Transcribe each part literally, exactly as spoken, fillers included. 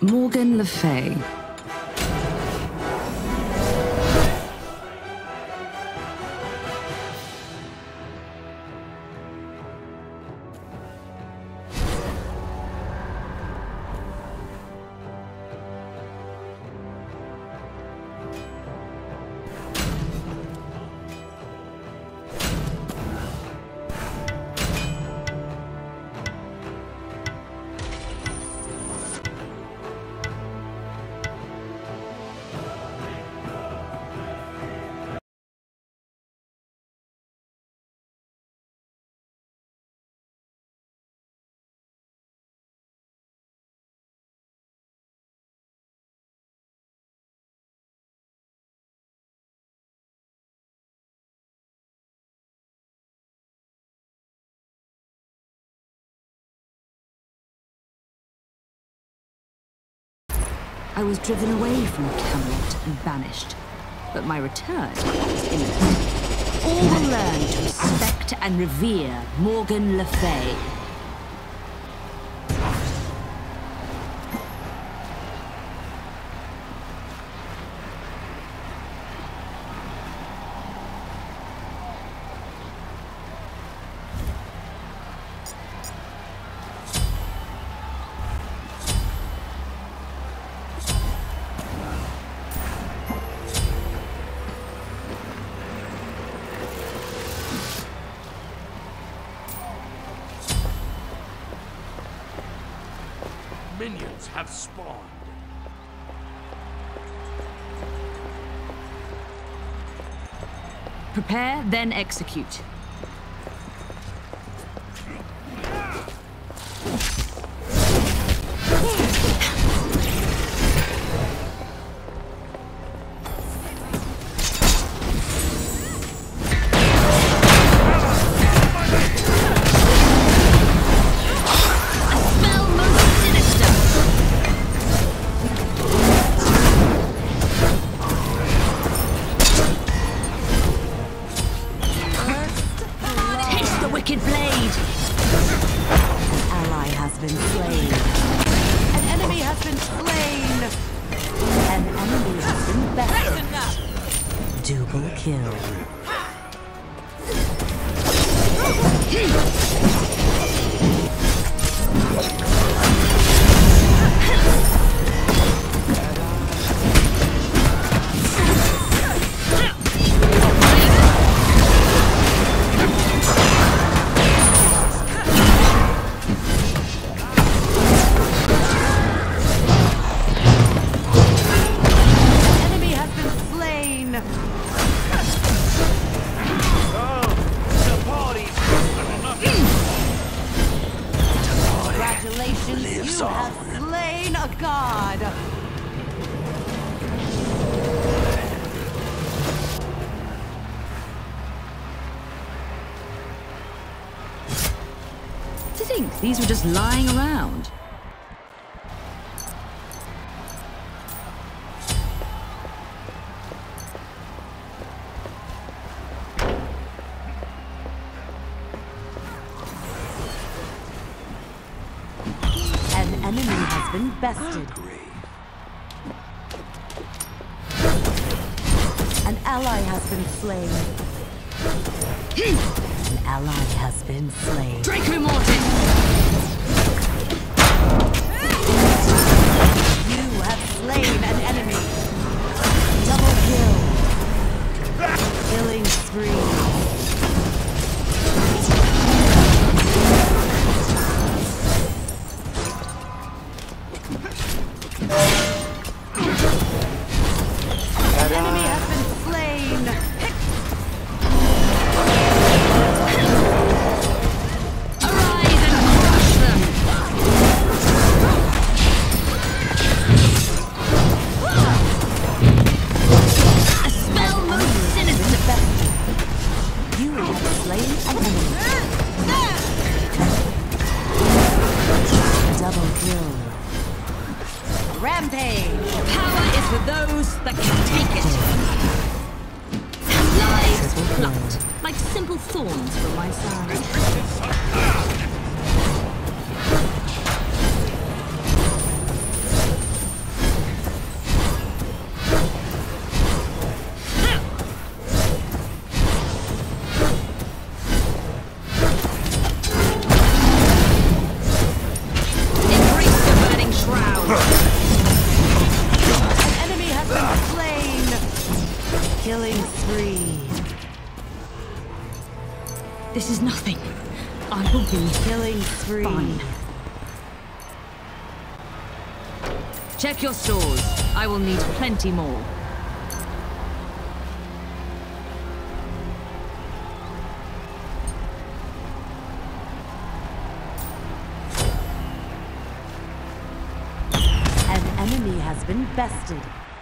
Morgan Le Fay. I was driven away from Camelot and banished, but my return is imminent. All will learn to respect and revere Morgan Le Fay. Minions have spawned. Prepare, then execute. Wicked blade! An ally has been slain. An enemy has been slain! An enemy has been bested. Double kill. Congratulations, you have slain a god! To think these were just lying around. Enemy has been bested. An ally has been slain. An ally has been slain. Draco Mortis! You have slain an enemy. Double kill. Killing spree. Rampage! Power is for those that can take it. Lives plucked like simple thorns from my side. An enemy has been slain. Killing spree. This is nothing. I will be Killing spree. fine. Check your stores. I will need plenty more. An enemy has been bested.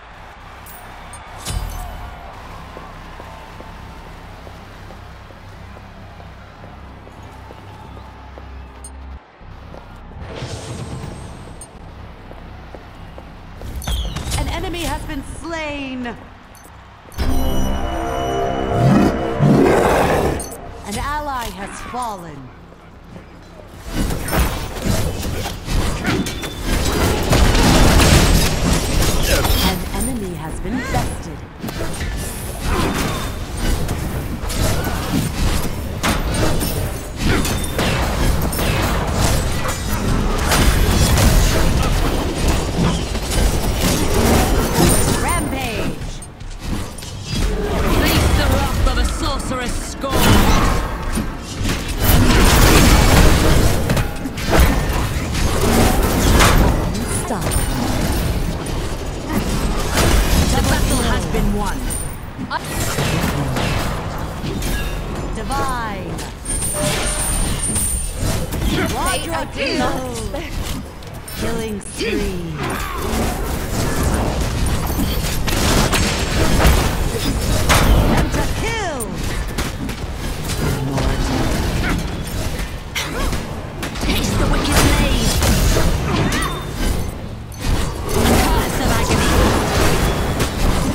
An enemy has been slain. An ally has fallen. An enemy has been bested. Rampage! Face the wrath of a sorceress scorn. Unstoppable. The battle has been won. Divine. Quadra kill. Killing spree. Pentakill. Taste the wicked blade. A curse of agony.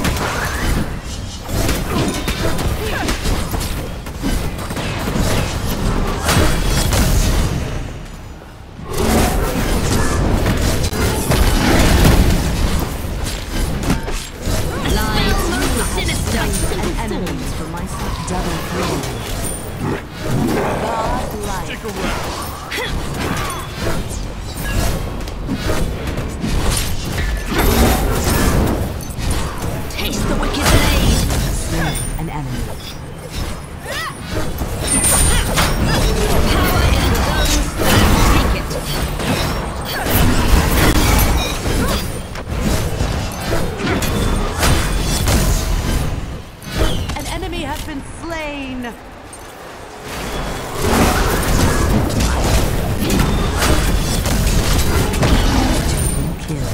Lives sinister An enemy. thorns from my side. Double kill. God light. Stick around. Taste the wicked blade. An enemy. Power in those that take it. An enemy has been slain. Kill.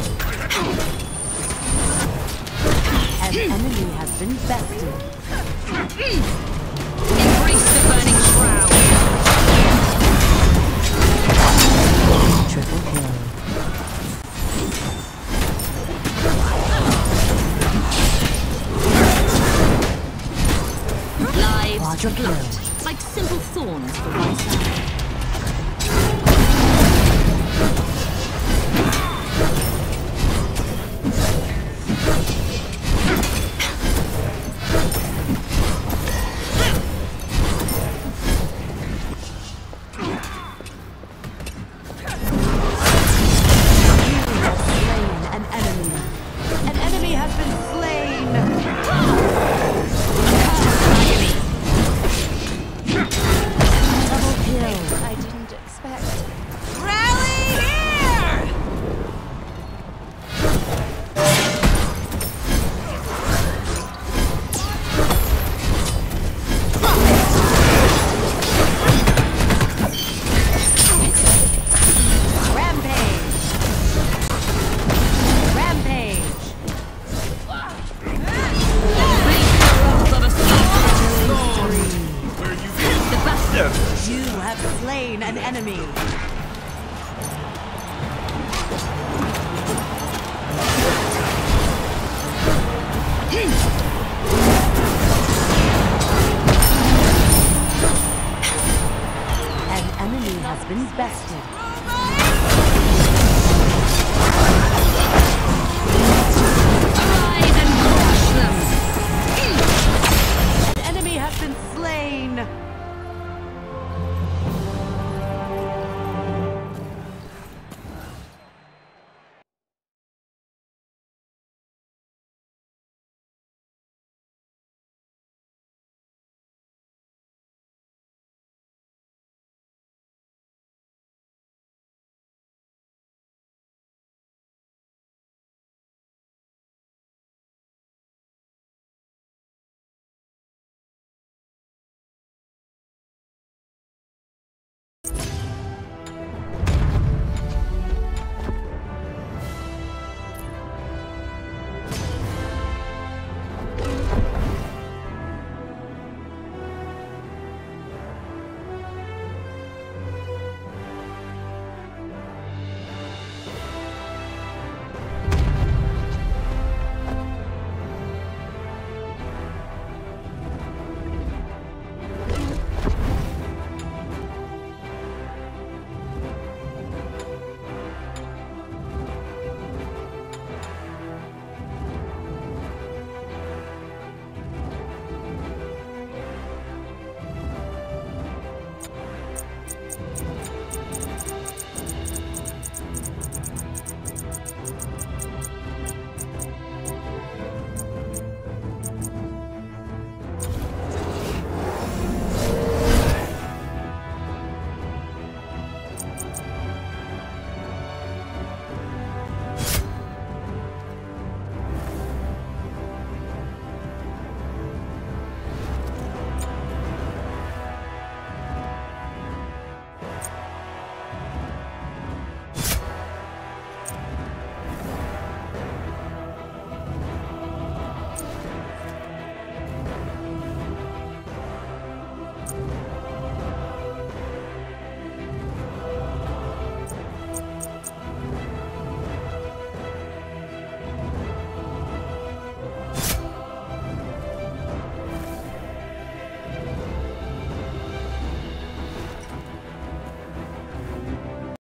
An enemy has been bested. Embrace the burning shroud. Triple kill. Lives Quadra kill. plucked like simple thorns from my side.